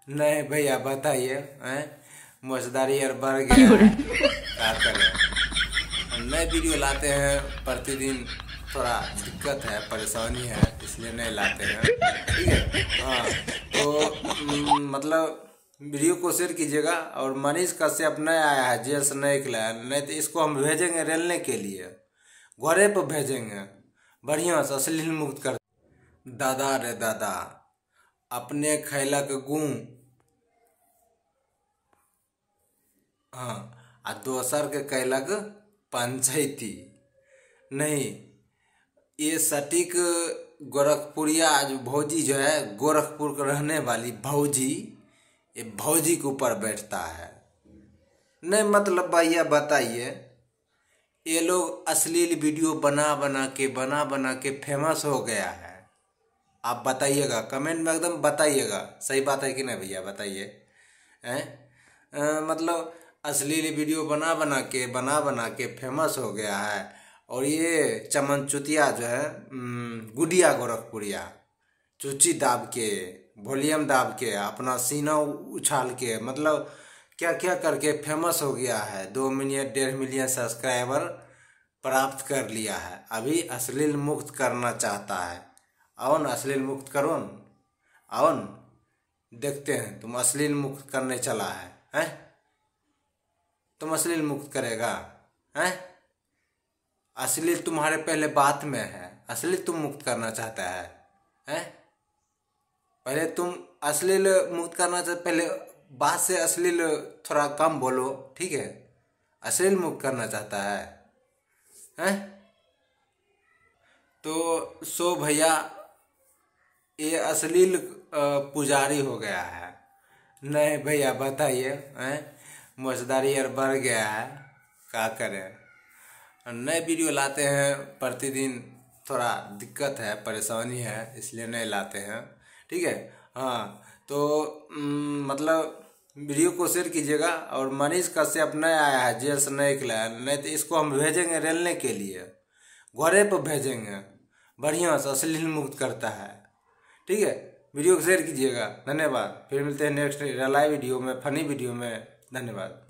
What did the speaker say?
नहीं भैया बताइए। हैं मौजदारी यार बढ़ गया है, क्या करें। नए वीडियो लाते हैं प्रतिदिन, थोड़ा दिक्कत है, परेशानी है, इसलिए नहीं लाते हैं। ठीक है। हाँ तो मतलब वीडियो को शेयर कीजिएगा। और मनीष कश्यप नया आया है, जेल से नहीं निकला है, नहीं तो इसको हम भेजेंगे रेलने के लिए, घोड़े पर भेजेंगे, बढ़िया से अश्लील मुक्त कर। दादा रे दादा, अपने खैलक गुँ, हाँ, आ दोसर के कैलक पंचायती। नहीं, ये सटीक गोरखपुरिया जो भौजी जो है, गोरखपुर के रहने वाली भौजी, ये भौजी के ऊपर बैठता है। नहीं मतलब भैया बताइए, ये लोग अश्लील वीडियो बना बना के फेमस हो गया है। आप बताइएगा, कमेंट में एकदम बताइएगा, सही बात है कि नहीं भैया बताइए। हैं मतलब अश्लील वीडियो बना के फेमस हो गया है। और ये चमन चुतिया जो है, गुडिया गोरखपुरिया, चुची दाब के, वॉल्यूम दाब के, अपना सीना उछाल के, मतलब क्या क्या करके फेमस हो गया है। 2 मिलियन 1.5 मिलियन सब्सक्राइबर प्राप्त कर लिया है। अभी अश्लील मुक्त करना चाहता है। आओ न अश्लील मुक्त करो न, आओ न, देखते हैं तुम अश्लील मुक्त करने चला है, हैं? तुम अश्लील मुक्त करेगा? हैं? अश्लील तुम्हारे पहले बात में है, अश्लील तुम मुक्त करना चाहता है? हैं? पहले तुम अश्लील मुक्त करना चाहते, पहले बात से अश्लील थोड़ा कम बोलो, ठीक है? अश्लील मुक्त करना चाहता है, हैं? तो सो भैया, ये अश्लील पुजारी हो गया है। नहीं भैया बताइए। हैं मौजदारी यार बढ़ गया है, क्या करें। नए वीडियो लाते हैं प्रतिदिन, थोड़ा दिक्कत है, परेशानी है, इसलिए नहीं लाते हैं। ठीक है। हाँ तो मतलब वीडियो को शेयर कीजिएगा। और मनीष कश्यप नया आया है, जेल से नहीं निकला है, नहीं तो इसको हम भेजेंगे रेलने के लिए, घोड़े पर भेजेंगे, बढ़िया से अश्लील मुक्त करता है। ठीक है। वीडियो को शेयर कीजिएगा। धन्यवाद। फिर मिलते हैं नेक्स्ट लाइव वीडियो में, फनी वीडियो में। धन्यवाद।